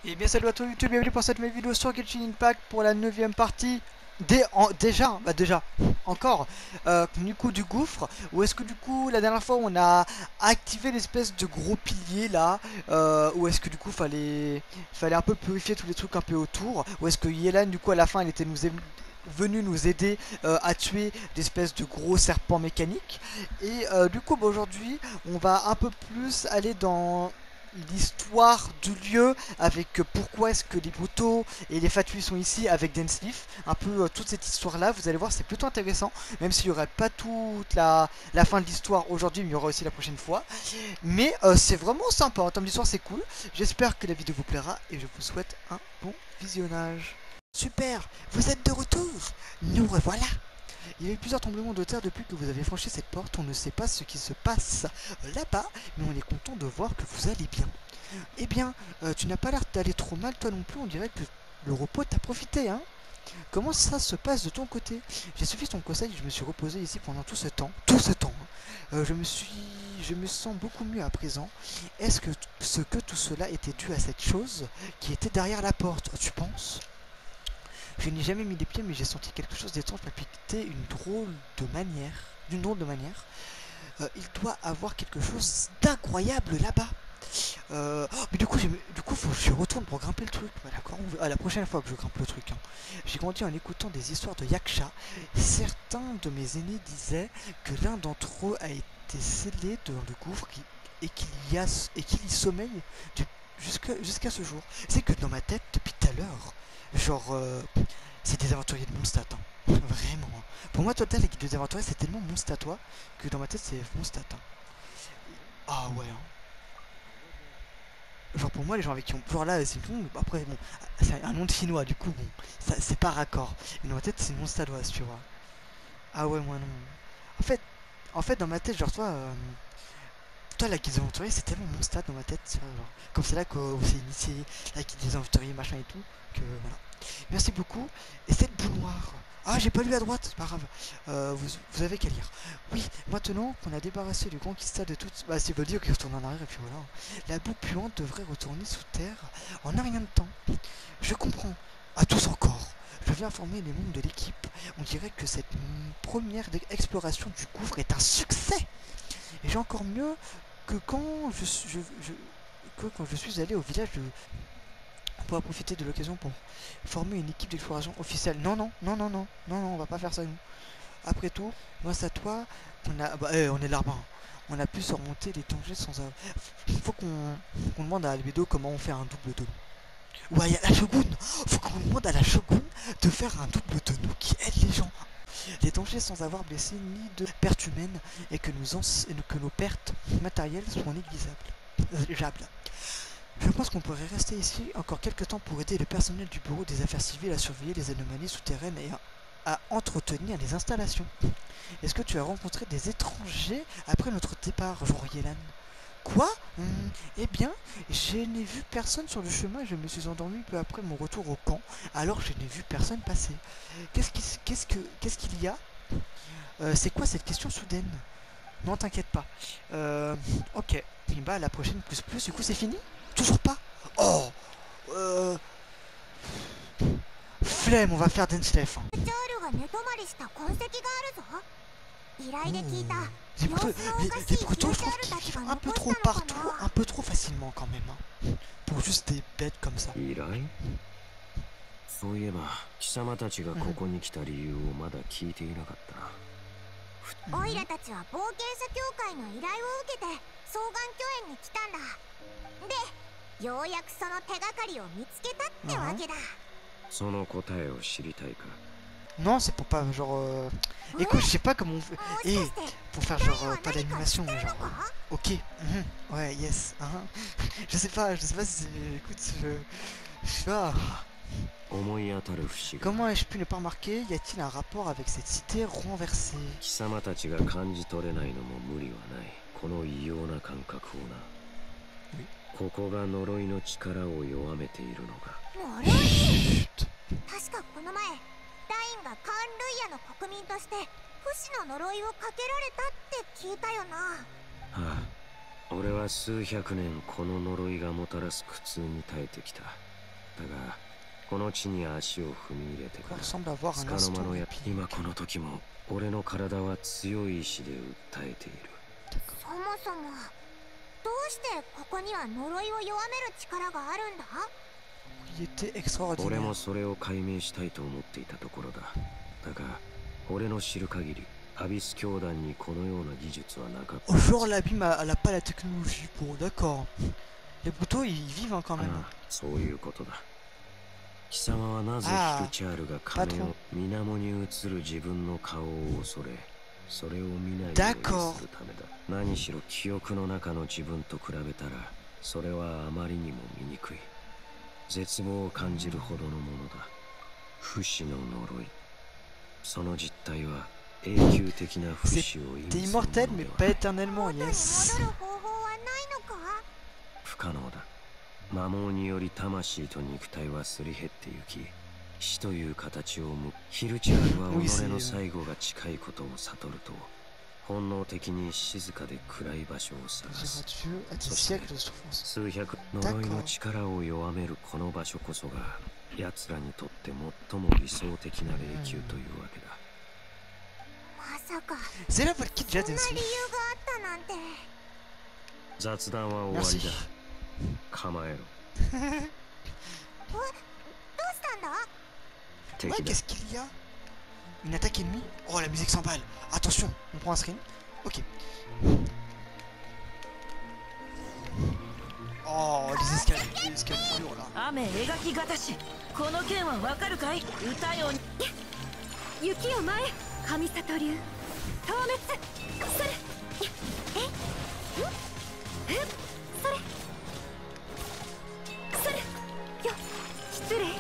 Et bien salut à tous YouTube, bienvenue pour cette nouvelle vidéo sur Genshin Impact pour la 9ème partie déjà, encore du coup du gouffre. Ou est-ce que du coup la dernière fois on a activé l'espèce de gros pilier là, ou est-ce que du coup fallait un peu purifier tous les trucs un peu autour, ou est-ce que Yelan du coup à la fin elle était venu nous aider à tuer d'espèces de gros serpents mécaniques. Et du coup aujourd'hui on va un peu plus aller dans l'histoire du lieu avec pourquoi est-ce que les Boto et les Fatui sont ici avec Densleaf, un peu toute cette histoire là, vous allez voir c'est plutôt intéressant, même s'il n'y aurait pas toute la fin de l'histoire aujourd'hui, mais il y aura aussi la prochaine fois, mais c'est vraiment sympa, en termes d'histoire c'est cool, j'espère que la vidéo vous plaira et je vous souhaite un bon visionnage. Super, vous êtes de retour, nous revoilà. Il y a eu plusieurs tremblements de terre depuis que vous avez franchi cette porte. On ne sait pas ce qui se passe là-bas, mais on est content de voir que vous allez bien. Eh bien, tu n'as pas l'air d'aller trop mal toi non plus. On dirait que le repos t'a profité, hein. Comment ça se passe de ton côté? J'ai suivi ton conseil et je me suis reposé ici pendant tout ce temps. Tout ce temps, hein. Je me sens beaucoup mieux à présent. Est-ce que tout cela était dû à cette chose qui était derrière la porte, tu penses? Je n'y ai jamais mis les pieds, mais j'ai senti quelque chose d'étrange palpiter d'une drôle de manière. Il doit avoir quelque chose d'incroyable là-bas. Mais du coup, faut que je retourne pour grimper le truc. Ouais, d'accord. La prochaine fois que je grimpe le truc, hein. J'ai grandi en écoutant des histoires de Yaksha. Certains de mes aînés disaient que l'un d'entre eux a été scellé dans le gouffre et qu'il y sommeille jusqu'à ce jour. C'est que dans ma tête, depuis tout à l'heure, genre, c'est des aventuriers de Mondstadt, hein. Vraiment, hein. Pour moi, Total, l'équipe des aventuriers, c'est tellement Mondstadt, toi, que dans ma tête, c'est Mondstadt, hein. Ah ouais, hein. Genre pour moi les gens avec qui on genre là c'est tout, après bon c'est un nom de chinois du coup bon ça c'est pas raccord, mais dans ma tête c'est une Mondstadtoise, tu vois. Ah ouais, moi non. En fait dans ma tête genre toi la guide des aventuriers c'est tellement Mondstadt dans ma tête, tu vois, genre, comme c'est là qu'on s'est initié la guide des aventuriers machin et tout, que voilà. Merci beaucoup. Et cette boule noire, ah j'ai pas lu à droite, c'est pas grave. Vous avez qu'à lire. Oui, maintenant qu'on a débarrassé le conquista de toutes, bah c'est veut dire qu'il retourne en arrière et puis voilà. La boue puante devrait retourner sous terre en un rien de temps. Je comprends. À tous encore. Je viens informer les membres de l'équipe. On dirait que cette première exploration du gouffre est un succès. Et j'ai encore mieux que quand je suis allé au village de... On pourra profiter de l'occasion pour former une équipe d'exploration officielle. Non, non, non, non, non, non, non, on va pas faire ça nous. Après tout, grâce à toi, on est l'arbre. On a pu surmonter les dangers sans avoir... Faut qu'on demande à Albedo comment on fait un double de nous. Ouais, y a la Shogun. Faut qu'on demande à la Shogun de faire un double de nous qui aide les gens. Les dangers sans avoir blessé ni de pertes humaines et que nos pertes matérielles soient négligeables. Je pense qu'on pourrait rester ici encore quelques temps pour aider le personnel du bureau des affaires civiles à surveiller les anomalies souterraines et à entretenir les installations. Est-ce que tu as rencontré des étrangers après notre départ, Jean Yelan? Quoi? Eh bien, je n'ai vu personne sur le chemin et je me suis endormi peu après mon retour au camp, alors je n'ai vu personne passer. Qu'est-ce qu'il y a? C'est quoi cette question soudaine? Non, t'inquiète pas. Ok. Et bah, la prochaine plus, du coup, c'est fini? Toujours pas? Oh! Euh... Flemme, on va faire Densleaf, hein. Les brutaux, je trouve qu'ils vivent un peu trop partout, un peu trop facilement quand même, hein. Pour juste des bêtes comme ça. そういえば貴様たちがここに来た理由をまだ聞いていなかったな。オイラたちは冒険者協会の依頼を受けて双眼鏡園に来たんだ。で、ようやくその手がかりを見つけたってわけだ。その答えを知りたいか。 Non, c'est pour pas genre. Écoute, je sais pas comment on fait. Pour faire genre pas d'animation, mais genre. Ok. Ouais, yes. Je sais pas si c'est. Écoute, je sais pas. Comment ai-je pu ne pas remarquer? Y a-t-il un rapport avec cette cité renversée? Chut. 確かこの前、ダインがカーン・ルイヤの国民として不死の呪いをかけられたって聞いたよな。はあ、俺は数百年この呪いがもたらす苦痛に耐えてきた。 がこの地に足を踏み入れてか Ça ら ressemble avoir つ un かの間 instant のや épique. 今この時も俺の体は強い意志で訴えている。 そもそもどうしてここには呪いを弱める力があるんだ？ Il était 俺 extraordinaire. もそれを解明したいと思っていたところだ。だが俺の知る限りアビス教団にこのような技術はなかった。 Oh, genre l'abîme, elle a pas la technologie pour. D'accord. Les brutaux, ils vivent hein, quand même. ああ、そういうことだ。貴様はなぜヒルチャールが金を水面に映る自分の顔を恐れ、それを見ないようにするためだ。何しろ記憶の中の自分と比べたらそれはあまりにも醜い。絶望を感じるほどのものだ。不死の呪い。その実態は永久的な不死を意 T'es 味するもの immortel, で mais は pas ない。 éternellement, 元に yes. 戻る方法はないのか？ 不可能だ。魔網により魂と肉体はすり減ってゆき、死という形を向く。ヒルチャールは己の最後が近いことを悟ると、本能的に静かで暗い場所を探 Dire す。 adieu à des siècles de souffrance. 数百呪いの力を弱めるこの場所こそが奴らにとって最も理想的な霊宮というわけだ。 まさか C'est là Valkyrie そんな Jadensi. 理由があったなんて。 雑談は終わ Merci. りだ。構えろ。 どうしたんだ？ 敵 Ouais, だ。 qu'est-ce qu'il y a? Une attaque ennemie? Oh, la musique s'emballe. Attention, on prend un screen. Ok. Oh, les escaliers durs là. 雨描きがたし、この剣はわかるかい？歌よ。 雪を前、神里流透滅。それ。それ。それ。よ、失礼。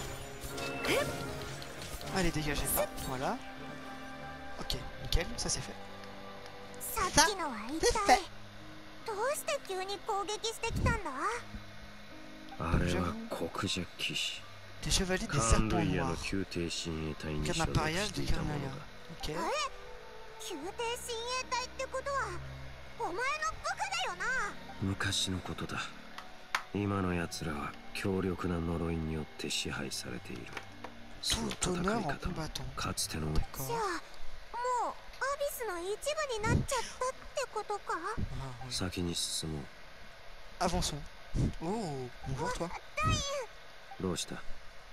Allez, dégagez là. Voilà. Ok, nickel, ça c'est fait. さっきのは一体どうして急に攻撃してきたんだ？ あれは黒蛇騎士。 Des chevaliers カ des ーンル serpents イヤの noirs. 宮廷親衛隊に Garde 所属 impériale して de いたもの Garnaya. だ。 Ok. 宮廷親衛隊ってことはお前の部下だよな。 昔のことだ。今の奴らは強力な呪いによって支配されている。その Tout 戦い honneur en 方も combattant. かつてのじ D'accord. ゃあもうアビスの一部になっちゃったってことか？ Ah, oui. 先に進もう。 Avançons. Oh, bonjour toi. どうした？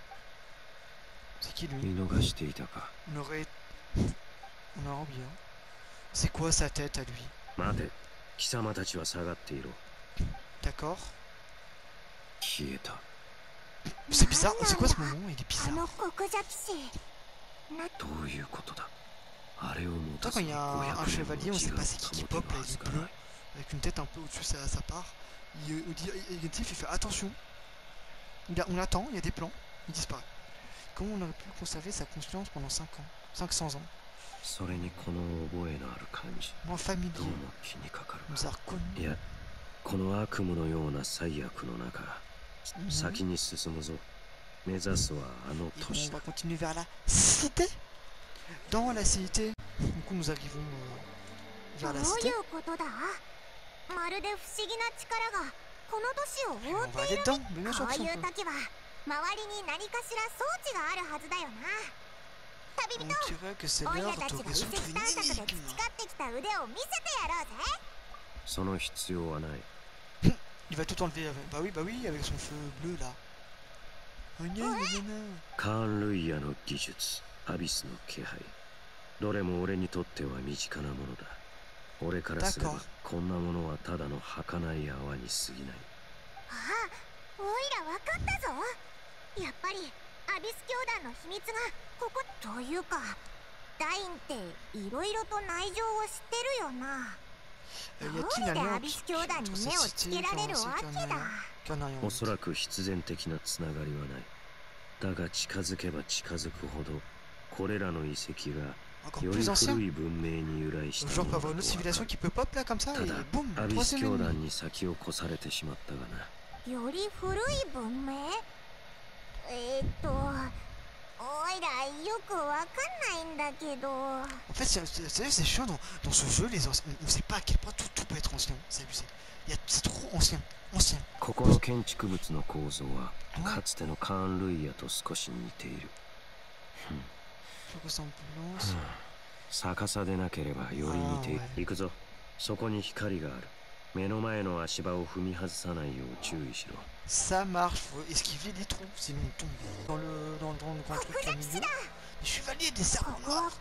C'est qui lui? 見逃していたか。 On aurait oublié. C'est quoi sa tête à lui? 待て。貴様たちは下がっていろ。 D'accord. 消えた。 C'est bizarre. C'est quoi ce moment? Il est あ bizarre. の黒蛇騎士。 どういうことだ。あれを持 Toi, た quand ず il y に a un 500 chevalier, on 年 sait の pas 血 c'est が qui 保て pop る là, は il ず est が bleu, ない。 avec une tête un peu au-dessus de sa part. Il fait attention. On attend, il y a des plans, il disparaît. Comment on aurait pu conserver sa conscience pendant 5 ans 500 ans? それにこの覚えのある感じ。 Moi familier, どうも気にかかる nous が。 a reconnus. いや、この悪夢のような最悪の中、先に進むぞ。目指すはあの Et 都市 on だ。 va continuer vers la cité. Dans la cité, du coup nous arrivons ど vers う la い cité. うことだ？まるで不思議な力がこの都市を Et 覆 on っ va てい aller る。 dedans, mais bien sûr こ que う si い on う peut. 時は周りに何かしら装置があるはずだよな。旅 On 人、 dirait que c'est オイラ l'heure たち de が遺跡 résoudre une 探索で énigme. 培ってきた腕を見せてやろうぜ。 その必要はない。 Il va tout enlever. Bah oui, avec son feu bleu là. Oh, gna, gna, gna, gna. カーン・ルイヤの技術、アビスの気配。どれも俺にとっては身近なものだ。俺からすれば D'accord. こんなものはただの儚い泡に過ぎない。 ああ、オイラ分かったぞ。やっぱりアビス教団の秘密がここというか、ダインっていろいろと内情を知ってるよな。 Y どう a-t-il り un で lien アビス教団に entre 目を cette つ cité けられる et わけだ。 Garnaya? おそらく必然的なつながりはない。だが近づけば近づくほど、これらの遺跡が Encore より plus ancien. 古い文明に由来し Genre た on も peut の avoir だ une と autre わか civilisation る。 qui peut pop là comme ça た et だ boum, アビス troisième 教 ennemi. 団に先を越されてしまったがな。 より古い文明？オイ En fait, c'est chiant dans ce jeu, les anciens. On ne sait pas à quel point tout peut être ancien. C'est abusé. C'est trop ancien. Ancien. ここの建築物の構造はかつてのカーン・ルイヤと少し似ている。逆さでなければより似ている。行くぞ。そこに光がある。目の前の足場を踏み外さないよう注意しろ。 Ça marche, faut esquiver les trous, sinon on tombe dans le grand truc au milieu. Les chevaliers des arbres noirs.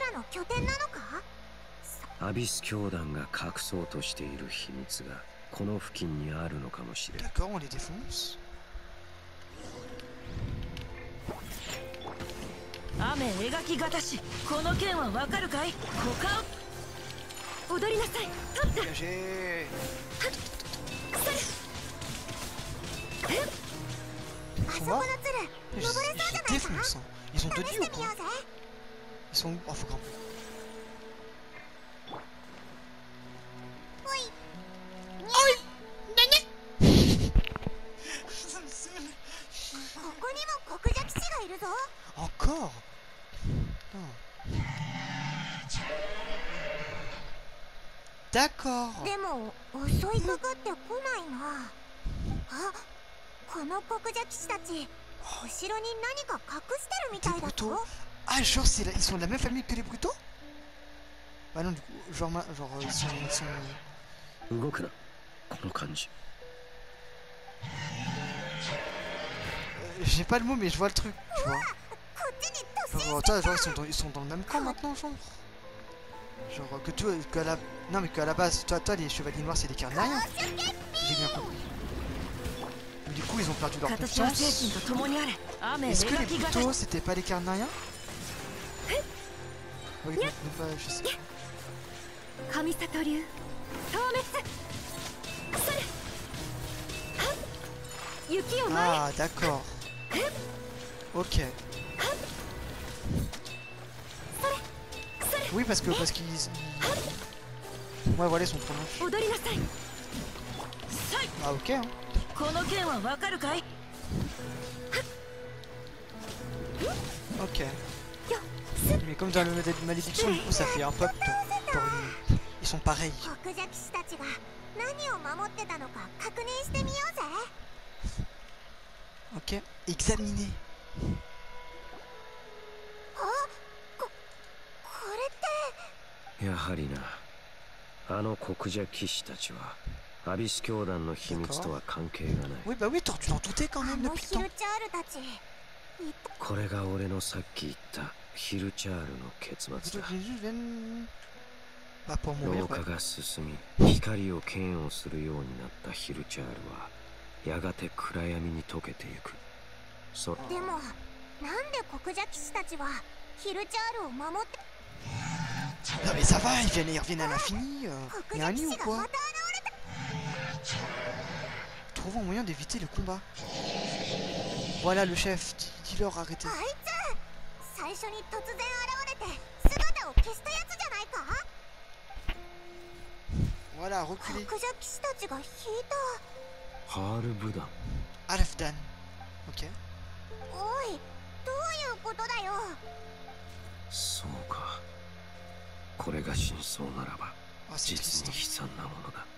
アビス教団が隠そうとしている秘密がこの付近にあるのかもしれない。 D'accord, on les défonce. 雨描きがたし、この剣はわかるかい？股間踊りなさい。取った。 Dégagez. Ils sont morts. Ils défoncent. Ils ont 2 vies ou quoi? Ils sont où? Oh, faut grimper. Encore? D'accord. でも襲いかかってこないな。あ、この黒邪騎士たち、後ろに何か隠してるみたいだぞ。 Ah, genre ils sont de la même famille que les Brutaux? Bah non, du coup, genre ils sont... 動くな、この感じ。 J'ai pas le mot, mais je vois le truc, tu vois. Genre, ils sont dans le même camp maintenant, genre. Genre qu'à la base, toi les chevaliers noirs c'est des carnariens. J'ai bien compris. Mais du coup ils ont perdu leur confiance. Est-ce que les Brutaux c'était pas les carnariens? Oui, pas, je sais pas. Ah d'accord. Ok. Oui parce qu'ils... Ouais voilà ils sont trop moches. Ah ok hein. Ok. Mais comme dans le modèle de malédiction, du coup ça fait un peuple. Ils sont pareils. Ok, examiner. やはりな、あの黒邪騎士たちはアビス教団の秘密とは関係がない。 Oui bah oui, tu t'en doutais quand même depuis le temps. これが俺のさっき言ったヒルチャールの結末だ。廊下が進み、光を嫌悪するようになったヒルチャールはやがて暗闇に溶けてゆく。 でもなんで黒邪騎士たちはヒルチャールを守って。 Non mais ça va, ils reviennent à l'infini. Il y a un lit ou quoi? Trouve un moyen d'éviter le combat. Voilà le chef, dis-leur arrêtez. Voilà, reculez. Halfdan. Ok. そうか。これが真相ならば実に悲惨なものだ。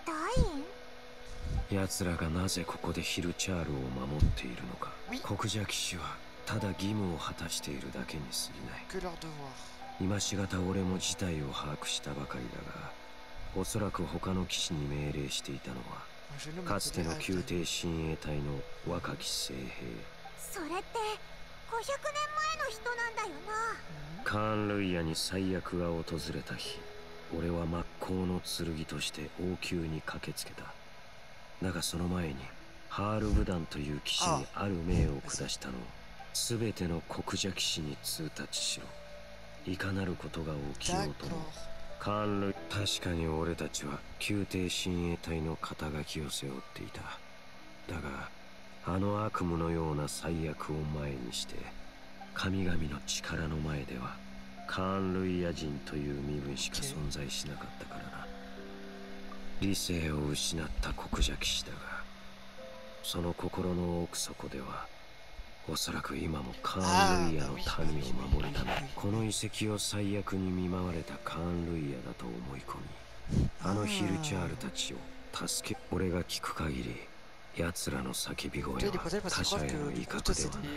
奴らがなぜここでヒルチャールを守っているのか。黒邪騎士はただ義務を果たしているだけに過ぎない。今しがた俺も事態を把握したばかりだが、おそらく他の騎士に命令していたのはかつての宮廷親衛隊の若き精兵。 それって500年前の人なんだよな。 カーン・ルイヤに最悪が訪れた日、俺は真っ向の剣として王宮に駆けつけた。だがその前にハールブダンという騎士にある命を下したのを全ての黒邪騎士に通達しろ。いかなることが起きようともカーン・ルイ、確かに俺たちは宮廷親衛隊の肩書きを背負っていた。だがあの悪夢のような最悪を前にして神々の力の前ではカーン・ルイヤ人という身分しか存在しなかったからな。理性を失った黒邪騎士だが、その心の奥底ではおそらく今もカーン・ルイヤの民を守るためこの遺跡を最悪に見舞われたカーン・ルイヤだと思い込みあのヒルチャールたちを助け俺が聞く限り奴らの叫び声は他者への威嚇ではない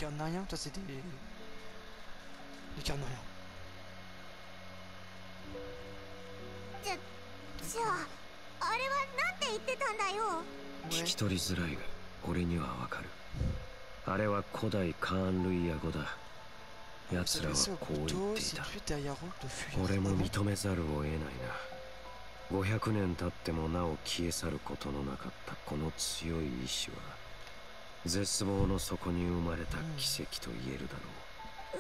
じゃああれはなんて言ってたんだよ。 聞き取りづらいが俺にはわかる。あれは古代カーン・ルイヤ語だ。奴らはこう言っていた。俺も認めざるを得ないな。500年経ってもなお消え去ることのなかったこの強い意志は絶望の底に生まれた奇跡と言えるだろ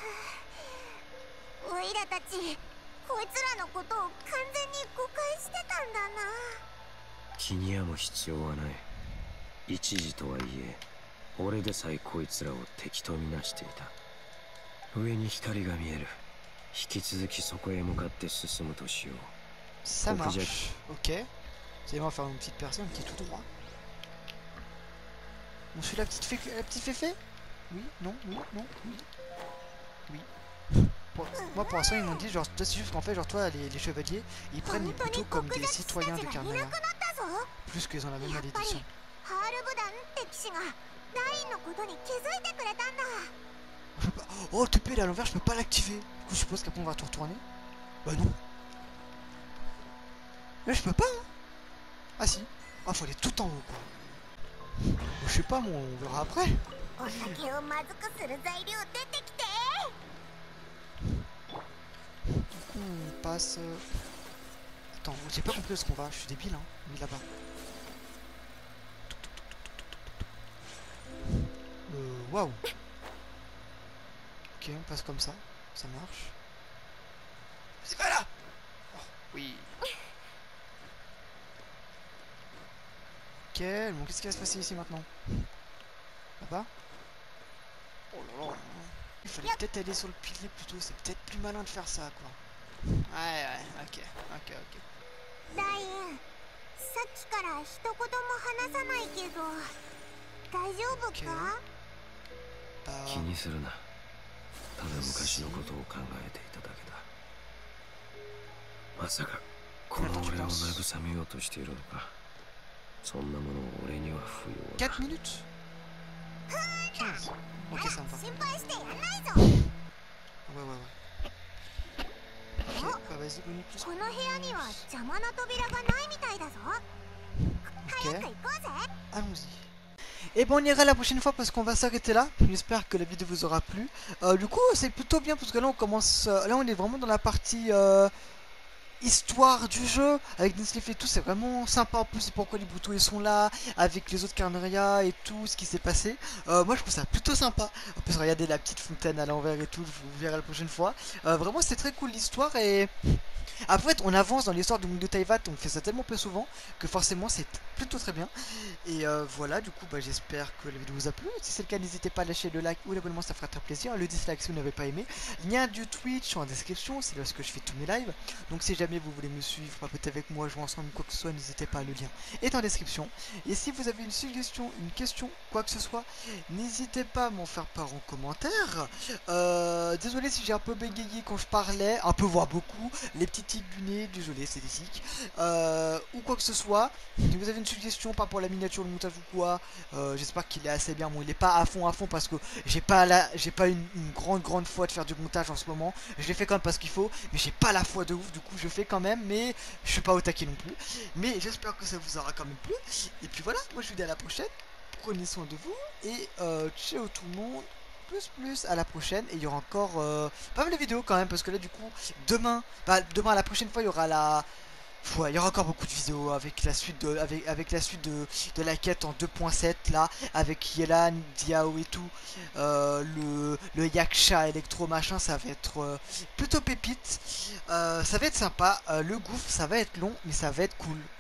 う。おいらたちこいつらのことを完全に誤解してたんだな。 気に病む必要はない。一時とはいえ俺でさえこいつらを敵とみなしていた。上に光が見える。引き続きそこへ向かって進むとしよう。 Ça marche, ok. Vous allez m'en faire une petite personne qui est tout droit. On suit la petite féfé? Oui, non, oui, non, oui. Oui. Moi pour l'instant ils m'ont dit genre c'est juste qu'en fait genre toi les chevaliers ils prennent les plutôt comme des citoyens de Carnaya. Plus qu'ils ont la même malédiction. Oh le TP il est à l'envers, je peux pas l'activer. Du coup je suppose qu'après on va tout retourner. Bah non. Là je peux pas hein. Ah si. Ah faut aller tout en haut quoi. Je sais pas moi on verra après. Du coup on passe... Attends, j'ai pas compris où est-ce qu'on va, je suis débile hein. Mais là-bas. Waouh. Ok on passe comme ça, ça marche. C'est pas là. Oh, oui. Ok, bon qu'est-ce qui va se passer ici maintenant? Là-bas? Oh là là. Il fallait peut-être aller sur le pilier plutôt, c'est peut-être plus malin de faire ça quoi. Ouais, ok, ok, ok. Ok. Bah... 気にするな。ただ昔のことを考えていただけだ。まさかこの俺を慰めようとしているのか。そんなもの俺には不要だ。 4 minutes 15. Ok, ça me va. Ouais, ouais, ouais. Ok, bah vas-y, bonne plus. Ok. Allons-y. Et bon, on ira la prochaine fois parce qu'on va s'arrêter là. J'espère que la vidéo vous aura plu. Du coup, c'est plutôt bien parce que là, on commence. Là, on est vraiment dans la partie. Histoire du jeu avec Nestlé et tout, c'est vraiment sympa en plus. C'est pourquoi les boutons ils sont là avec les autres Carnaria et tout ce qui s'est passé. Moi je trouve ça plutôt sympa. En plus regardez la petite fontaine à l'envers et tout, vous verrez la prochaine fois. Vraiment c'est très cool l'histoire. Et après on avance dans l'histoire du monde de Teyvat, on fait ça tellement peu souvent que forcément c'est plutôt très bien. Et voilà, du coup bah, j'espère que la vidéo vous a plu. Si c'est le cas, n'hésitez pas à lâcher le like ou l'abonnement, ça fera très plaisir. Le dislike si vous n'avez pas aimé. Lien du Twitch en description, c'est là que je fais tous mes lives. Donc si jamais vous voulez me suivre, papoter avec moi, jouer ensemble, quoi que ce soit, n'hésitez pas, le lien est en description. Et si vous avez une suggestion, une question, quoi que ce soit, n'hésitez pas à m'en faire part en commentaire. Désolé si j'ai un peu bégayé quand je parlais, un peu voire beaucoup, les petits tics du nez, désolé, c'est des tics. Ou quoi que ce soit, si vous avez une suggestion par rapport à la miniature, le montage ou quoi, j'espère qu'il est assez bien. Bon, il est pas à fond parce que j'ai pas une grande foi de faire du montage en ce moment. Je l'ai fait quand même parce qu'il faut, mais j'ai pas la foi de ouf, du coup je fais quand même, mais je suis pas au taquet non plus. Mais j'espère que ça vous aura quand même plu. Et puis voilà, moi je vous dis à la prochaine. Prenez soin de vous et ciao tout le monde. Plus à la prochaine. Et il y aura encore pas mal de vidéos quand même parce que là du coup demain à la prochaine fois il y aura la... Ouais, il y aura encore beaucoup de vidéos avec la suite de la quête en 2.7 là, avec Yelan, Diao et tout, le Yaksha électro machin, ça va être plutôt pépite, ça va être sympa, le gouffre ça va être long mais ça va être cool.